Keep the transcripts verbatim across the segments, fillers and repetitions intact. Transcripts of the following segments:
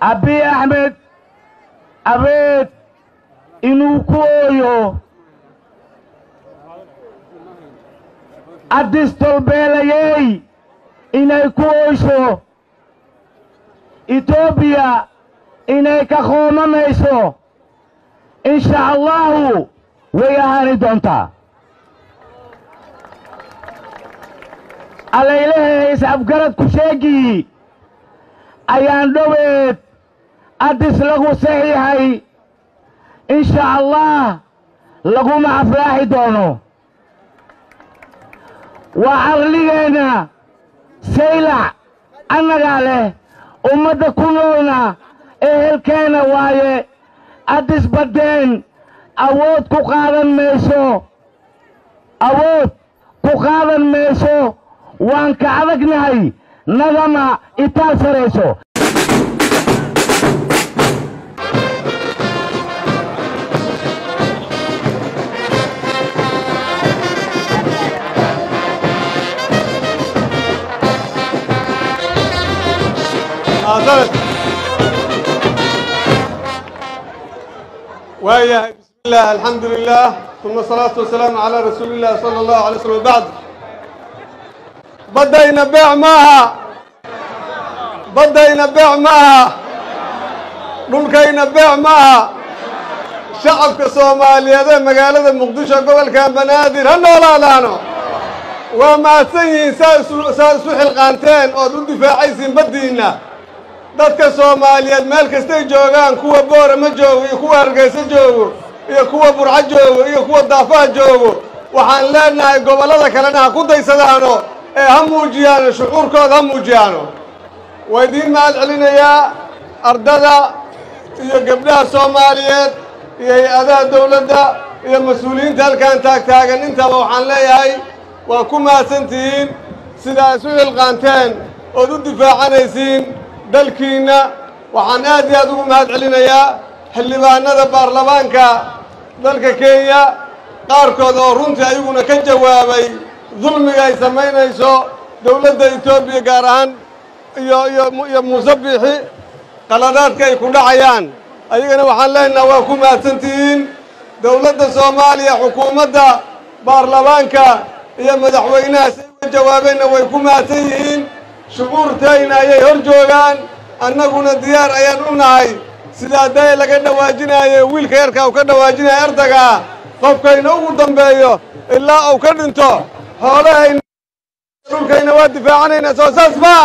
أبي أحمد أبيت إنو كويو أديس طلبيلي إني كويشو إثيوبيا إني كخوما ميسو إن شاء الله ويهاني دونتا على إله يسعب قرد كشيكي أيان دويت أدس لغو صحيحي إن شاء الله لغو مع فلاحي دونو وعرلينا سيلع أنا قاله أمد كلنا إهل كان وايه أدس بدين أود كقادا ميسو أود كقادا ميسو وان كعدك نهي نظام إتال سريسو ويا بسم الله الحمد لله ثم الصلاة والسلام على رسول الله صلى الله عليه وسلم. بعد بدينا بيع معها بدينا بيع معها dhulkayna beec maaha shacabka Soomaaliyeed ee magaalada Muqdisho gobolka Banaadir ha noolaadaano waa mahadsan yihiin saa isu xilqaanteen oo u difaacaysiin badiina dadka Soomaaliyeed meel kasta ay joogaan kuwa Boorama joogo iyo kuwa Hargeysa joogo iyo kuwa Burco joogo iyo kuwa Daafaha joogo waxaan leenahay gobolada kalena ha ku daysadaano ee ha muujiyaan shucuurkooda ha muujiyaan waydiin mahad celinayaa ardada iyo gabdhaha Soomaaliyeed iyo hay'adaha dawladda iyo mas'uuliyiinta halkaan taagtaagan intaba waxaan leeyahay waa ku mahadsantihiin sidaa isu xilqaanteen oo u difaacanaysiin dalkiina. waxaan aad iyo aad ugu mahad celinayaa xildhibaanada baarlamaanka dalka Kenya qaarkood oo runtii ayaguna ka jawaabay dulmiga ay samaynayso dawladda Itoobiya gaar ahaan iyo iyo Muuse Biixi qaladaadka ay ku dhacayaan ayagana waxaan leenahay waa ku mahadsantihiin dawladda Soomaaliya xukuumadda baarlamaanka iyo madaxweynaha si ay jawaabeenna way ku mahadsan yihiin shucuurtayna ayay hor joogaan annaguna diyaar ayaan u nahay sidaa day laga dhawaajinayo wiilka yarka uu ka dhawaajinayo ardaga qofkayna ugu dambeeyo ilaa uu ka dhinto xoolahayna dhulkayna waa difaacanayna soo saas ma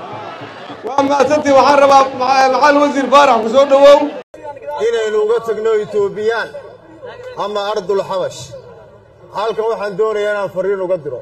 وأما أنتي وحرب مع الوزير فارح وسود وو إلى لغة جنوب إثيوبيان أما أرض الحبش حالك واحد دوري أنا فريق وقدره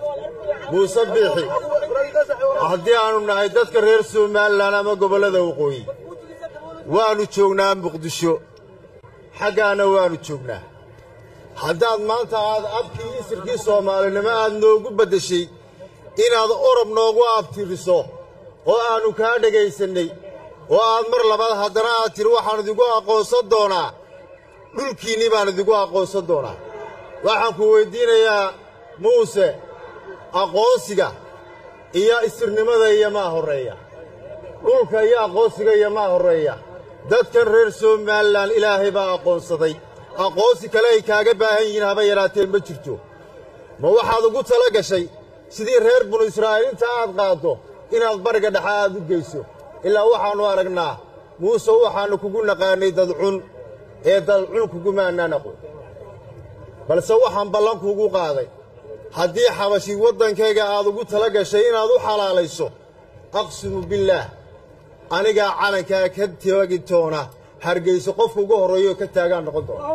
مسبحي أحدي عنو نعيدت كرير سومال لنا ما قبل ذا وقوي وانو تشوفنا مقدشو حقنا وانو تشوفنا حداد ما أنت هذا أبكي يصير كي سومال لما أنو قبل شيء إن هذا أورب نوقو أبتي بسوه وأنا كان جيسني وأمر لبعض هدرات تروح عن ذقوا قوس الدونا ملكيني بان ذقوا قوس الدونا وحكوا الدين يا موسى أقوسك يا إسرنما ذا يا ما هرية ملك يا أقوسك يا ما هرية ذكر رسول مال الإله با أقوسي أقوسك لا يكاجبهين هبيراتين بتشتو ما واحد قلت لك شيء سيدي هرب من إسرائيل تعال قاطو inaad bariga dhaxaad u geyso ilaa waxaanu aragnaa Muuse waxaanu kugu naqaanay dadcun ee dadcun kugu maananaqo balse waxaan ballan kugu qaaday haddii xabashi wadankayga aad ugu tala gashay inaad u xalaalayso aqsimu billah aniga calanka ka tiyagi toona Hargeysa qofka ugu horeeyo ka taagan noqon doona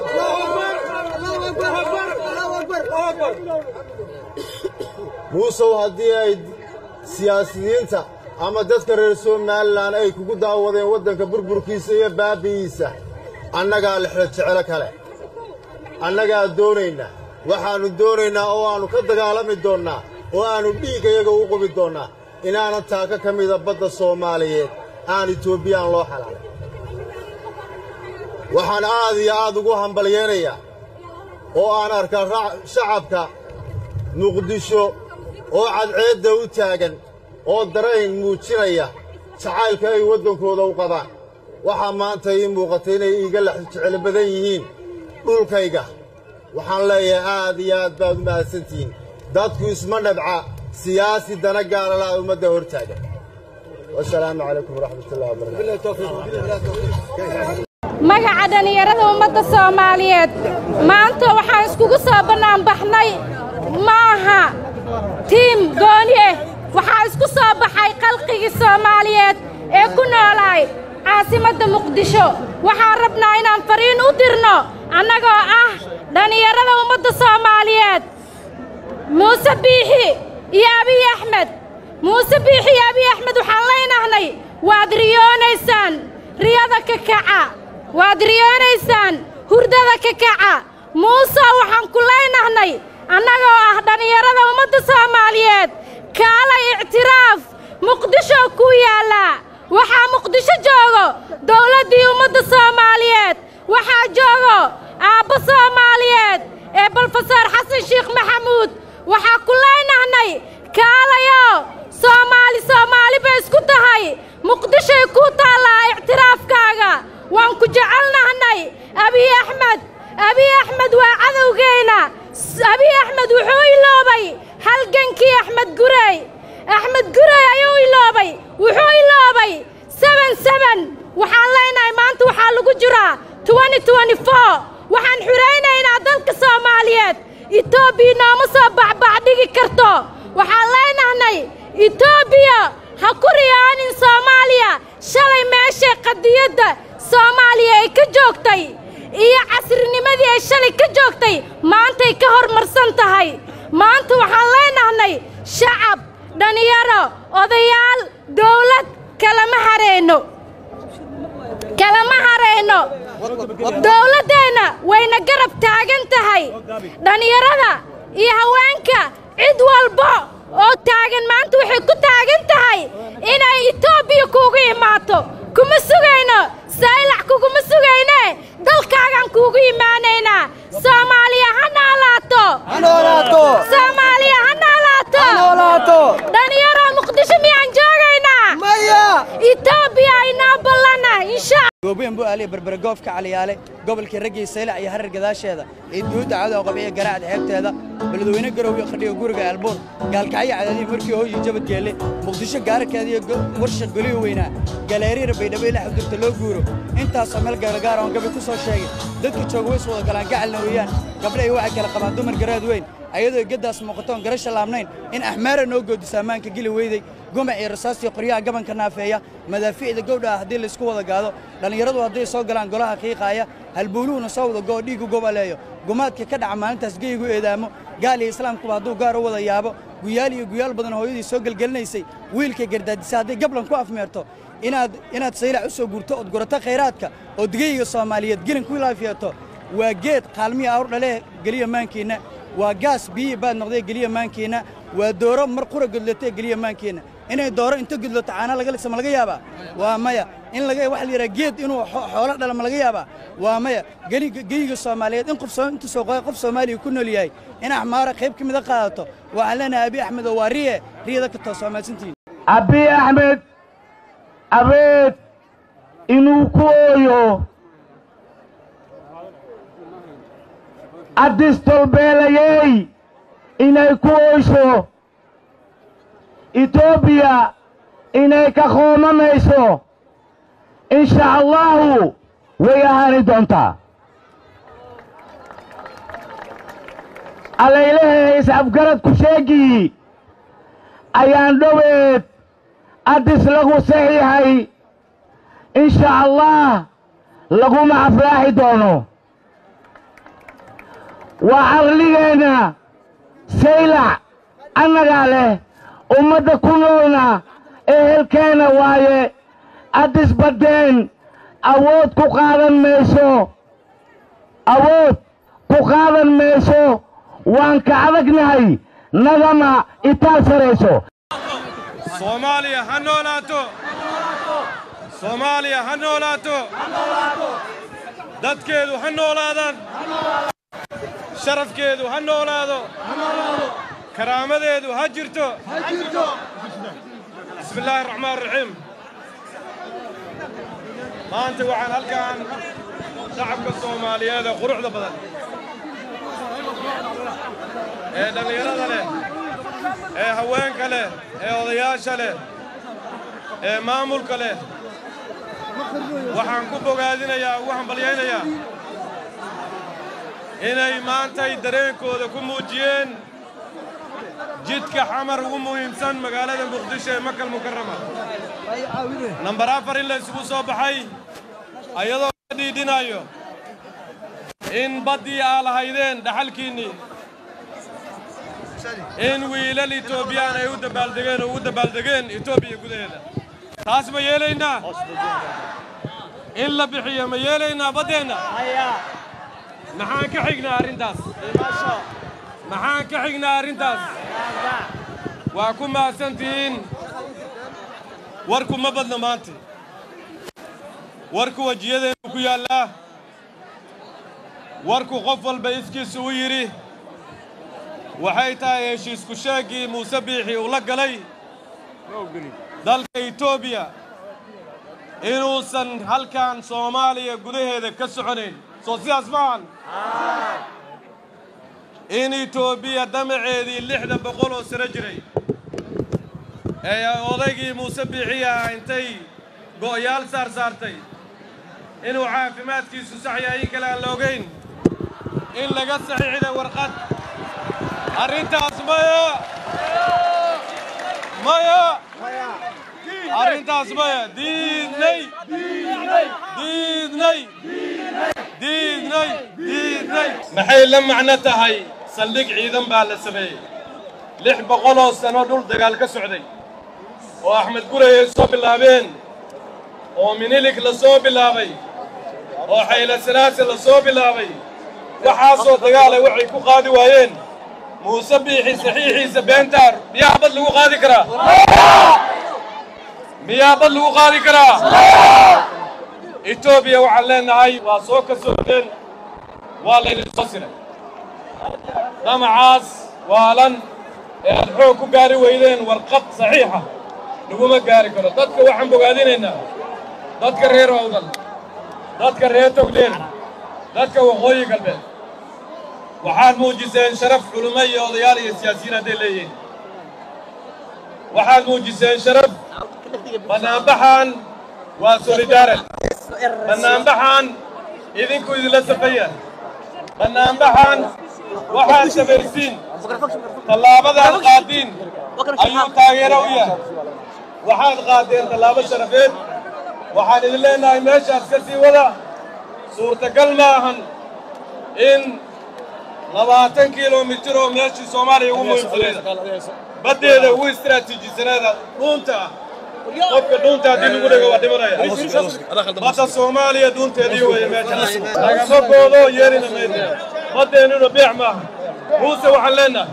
Muuse haddii ay siyaasiyiinta ama dadka reer Soomaaliland ay kugu daawadeen wadanka burburkiisa iyo baabiisa annaga la xirjecel kale annaga doonayna waxaanu doonaynaa oo aanu ka dagaalami doonaa oo aanu dhiigayaga u qubi doonaa inaana taaka kamida badda Soomaaliyeed aan Itoobiyaan loo xalaalay waxaan aad iyo aad ugu hambalyeynaya oo aan arkaa shacabka Muqdisho oo cadceedda u taagan oo dareen muujinaya jacaylka ay waddankooda u qabaan waxaa maanta ii muuqatay inay iiga jecel badan yihiin dhulkayga waxaan leeyahay aad iyo aad baad u mahadsantihiin dadku isma dhabca siyaasi dana gaara la ummadda hortaaga wassalaamu calaykum waraxmatullahi wabarakaatu magaca dhalinyarada ummadda Soomaaliyeed maanta waxaan iskugu soo banaan baxnay maaha tiim gooniye waxaa isku soo baxay qalqigii Soomaaliyeed ee ku noolaay caasimadda Muqdisho waxaan rabnaa inaan fariin u dirno annagoo ah dhalinyarada ummadda Soomaaliyeed Muuse Biixi iyo Abiy Ahmed Muuse Biixi iyo Abiy Ahmed waxaan leenahay waad riyoonaysaan riyada ka kaca waad riyoonaysaan hurdada ka kaca Muuse waxaan ku leenahay annagoo ah dhalinyarada ummadda Soomaaliyeed kaalay ictiraaf Muqdisho ku yaala waxaa Muqdisho joogo dawladii ummadda Soomaaliyeed waxaa joogo aabba Soomaaliyeed ee Professor Xasan Sheekh Maxamuud waxaa ku leenahay kaalayo Soomaali Soomaali bay isku tahay Muqdisho ku taala ictiraafkaaga waan ku jecelnahay Abiy Ahmed Abiy Ahmed waa cadowgeena Abiy Ahmed wuxuu iloobay halgankii Axmed Gurey Axmed Gurey ayuu iloobay wuxuu iloobay seven seven waxaan leenahay maanta waxaa lagu jiraa twenty twenty-four waxaan xureynaynaa dalka Soomaaliyeed Itoobiya nooma soo bacbac dhigi karto waxaan leenahay Itoobiya ha ku riyaanin Soomaaliya shalay meesha qadiyadda Soomaaliya ay ka joogtay iyo casrinimadii ay shalay ka joogtay maanta ay ka hormarsan tahay maanta waxaan leenahay shacab dhalinyaro odayaal dawlad kalama hareeno kalama hareeno dawladdeena wayna garab taagan tahay dhalinyarada iyo haweenka cid walba oo taagan maanta waxay ku taagan tahay inay Itoobiya kuugu imaato kuma sugayno saylac kuma sugayne dalkaagan kuugu imaanayna Soomaaliya ha noolaato ha noolaato Soomaaliya ha noolaato ha noolaato dhalinyaro Muqdisho miyaan joogaynaa maya Itoobiya ayna ballana insha goobeen buu ali barbargoofka caliyaale gobolka ragay saylac iyo harar gadaasheeda ee duuda caado qabiye garaacda xeebteeda balwadweyne garoobi qadhiyo guriga alboor gaalkacyo cadadi markii hooyi jabad geele Muqdisho gaarkeeda iyo warsha goliyo weyna galeeriir baydhabo ilaa xudurta loo guuro intaas meel gaar oo gabi ku soo sheegay dadka jooga way soo galaan gacalna weeyaan gabdhaha waxa kala qabaan dumar garaad weyn ayadoo gadaas muuqatoon garasha laabnayn in ahmaara noo goodiso amaanka gili weyday goma iyo rasaastii qoryaha gabanka naafeeya madaafiicda gowdha hadii la isku wada gaado dhalinyaradu hadii soo galaan golaha qiiqaaya halbuuluhuna soo wada goo dhiig gobaleeyo gumaadka ka dhaca maalintaas geeygu eedaamo gaal iyo islaamku haduu gaar u wada yaabo guyaal iyo guyaal badan hooyadii soo galgalnaysay wiilka gardaadisa hadii gablan ku afmeerto inaad inaad saylac u soo guurto oo gurata khayraadka oo digayga Soomaaliyeed gelin ku ilaafiyato waa geed qaalmiya awr dhale galiya maankiina waa gaas biyo baad noqday galiya maankiina waa dooro mar qura gudlatay galiya maankiina inay dooro inta gudlato caana laga lisama laga yaaba waa maya in laga wax la yiraahdo geed inuu xoolo dhalma laga yaaba waa maya galiga Soomaaliyeed in qof soo inta soo qof Soomaaliya ku nool yahay in ahmaara qayb kamid ah qaadato waxa lana Abiy Ahmed oo wariye riyada ka toos Soomaaliyiin Abiy Ahmed abeed inuu ku ooyo adistol beelayay inay ku ooyso Itoobiya inay ka qoomamayso insha Allah way ahaani doontaa alaylahay isabgarad ku sheegi ayaan dhaweed adis lagu saxiixay insha Allah lagu ma aflaaxi doono wa arligeena saylac annaga leh ummadda ku noolna ehelkeena waaye adis badeen awood ku qaadan mayso awood ku qaadan mayso waan ka adagnahay nagama itaal sarayso Soomaaliya ha noolaato Soomaaliya ha noolaato dadkeedu ha noolaadaan sharafkeedu ha noolaado karaamadeedu ha jirto bismillaahir rahmaanir rahiim maanta waxaan halkaan shacabka Soomaaliyeed ee quruxda badan ee dhalinyarada leh ee haweenka leh ee odayaasha leh ee maamulka leh waxaan ku bogaadinayaa ugu hambalyaynayaa inay maantay dareenkooda ku muujiyeen jidka xamar ugu muhiimsan magaalada muqdisho ee makal mukarrama nambar afar in la isugu soo baxay ayadoo la dhiidhinayo in baddii aa lahaydeen dhaxalkiinnii in wiilal etoobiyaan ay u dabaaldegeen oo ugu dabaaldegeen etoobiya gudaheeda taas ma yeelaynaa in la bixiyo ma yeelaynaa baddeenna maxaan ka xignaa arrintaas maxaan ka xignaa arrintaas waa ku mahadsantihiin warku ma badna maanta warku wejiyadeennu ku yaallaa warku qof walba iskiisu u yidhi waxay tahay heshiisku sheegii muuse biixi uu la galay dalka etoobiya inuusan halkan soomaaliya gudaheeda ka soconayn soo sidaas maahan in etoobiya damaceedii lixdan boqol oo sano jiray ee odaygii muuse biixi ah intay go'yaal saar saartay inuu caafimaadkiisu sax yahay in kale aan la ogayn in laga saxiixday warqad arrintaas maya maya arrintaas maya diidnay diidnay diidnay diidnay maxay la macno tahay saldhig ciidan baa la sameeyey lix boqol oo sano dhul dagaal ka socday oo axmed gurey ay soo bilaabeen oo minilig la soo bilaabay oo xayla salaase la soo bilaabay waxaasoo dagaala waxay ku qaadi waayeen muuse biixi saxiixiisa beentaar miyaa bad lagu qaadi karaa miyaa bad lagu qaadi karaa etoobiya waxaan leenahay waa soo ka socdeen waa laydin soo siray damacaas waalan ee aad xoog ku gaari weydeen warqad saxiixa laguma gaari karo dadka waxaan bogaadinaynaa dadka reer awdal dadka reer togdheer dadka waqooyi galbeed waxaad muujiseen sharaf culummo iyo odayaal iyo siyaasiyiin hadday leeyihiin waxaad muujiseen sharaf bannaanbaxan waa solidaaran bannaanbaxan idinku idinla safaya bannaanbaxan waxaad samaysiin tallaabadaad qaadiin ayuu taageero u yahay waxaad qaadeen tallaabo sharafeed waxaan idin leenahay meeshaas ka sii wada suurtagal ma ahan in labaatan kilomitir oo meeshii soomaaliya ugu muhiimsaneeda baddeeda ugu istiraatiijisaneeda dhuunta ah qofka dhuunta haddii lagu dhego waa dhimanaya badda soomaaliya dhuunteedii weeye meesha lagama goodo yeelina maydo baddeennuna beec maaha muuse waxaan leenahay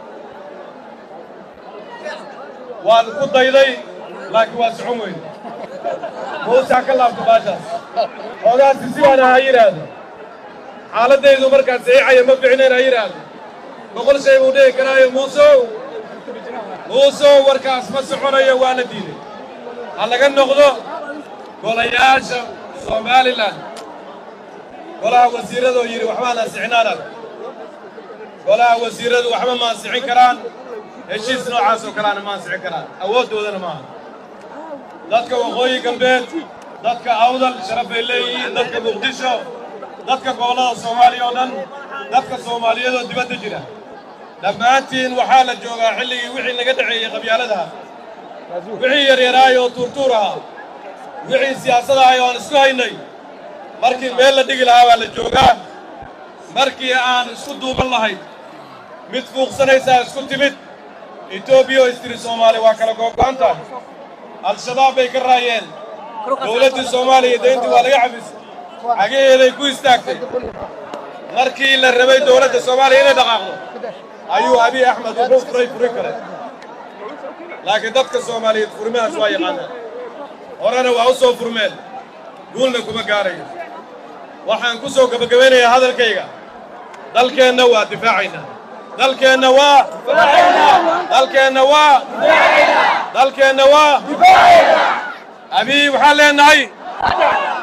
waan ku dayday laakiin waa socon weyne muuse ha ka laabto baashaas hoogaasi si waana ha yidhaahdo xaaladaydu markaan saxiixaya ma ficnayn ha yidhaahdo boqol shay buu dhihi karaayo muusow muusow warkaas ma soconayo waa la diiday ha laga noqdo golayaasha somalilan golaha wasiirradoo yidhi waxbaan ansixinaanaan golaha wasiirradu waxba ma ansixin karaan heshiis noocaas oo kaleana ma ansixin karaan awooddoodana maaha dadka waqooyi galbeed dadka awdal sharaf bay leeyihiin dadka muqdisho dadka gobollada soomaaliya oo dhan dadka soomaaliyadoo dibadda jira dhammaantiin waxaa la joogaa xilligii wixii naga dhaceeyey qabyaaladaha wixii yaryaraay oo tuurtuur ahaa wixii siyaasadahay oo aan isku haynay markii meel la dhigi lahaa baa la joogaa markii aan isku duuban lahayn mid fuuqsanaysaa isku timid etoobiya oo istiri soomaali waa kala googo'an tahay al-shabaab bay ka raayeen dowladdii soomaaliya dayntii waa laga cafisay xagaheeday ku istaagtay markii la rabay dowladda soomaaliya inay dhaqaaqdo ayuu abiy axmed wuxuu furay furi kale laakiin dadka soomaaliyeed furimahaas waa yaqaaneen horena waa u soo furmeen guulna kuma gaarayo waxaan ku soo gabagabeynayaa hadalkayga dalkeenna waa difaacaynaa dalkeenna waa dalkeenna waa dalkeenna waa abiy waxaan leenahay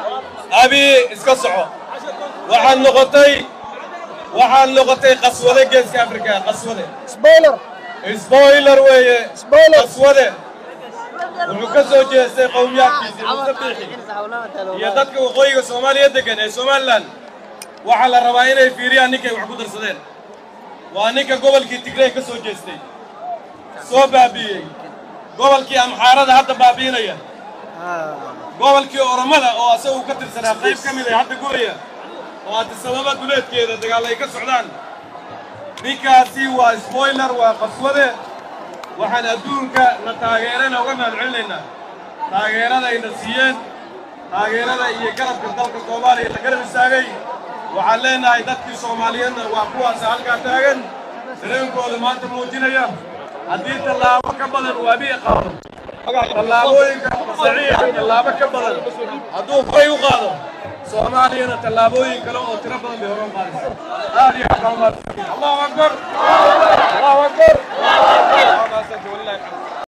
أبي اسكسعو وحن نقطي وحن نقطي قسوة جيس كأفريقيا قسوة سبويلر سبويلر ويا سبويلر قسوة وحكسو جيس قوميات كيسي مصبيحي يدك وقوي الصومالية دكان الصومالان وحل الرباعين في ريا نيكا وحكود رصدين وانيكا قبل كي تقرأ كسو جيستي سو بابي قبل كي أمحارة حتى بابينا يا قبل كي أورملا أو أسوي كتر سنة قيب كمية حتى قوية وهذا السبب دولت كذا تقال لي كسودان نيكا سوى سبويلر وقسوة وحن أدونك نتاجرنا وقنا العلنا تاجرنا ينسيين تاجرنا يقرب كذلك الصومالي يقرب الساقي وحلينا يدك الصوماليين وأقوى سالك تاجن سلامكم لما أنتم موجودين يا حديث الله وكبل الوابي قام الله وينك صحيح الله وكبل هدو فريو قادم صوماليين تلابوين كلام تربنا بهرم قادس هذه حكمات الله أكبر الله أكبر الله أكبر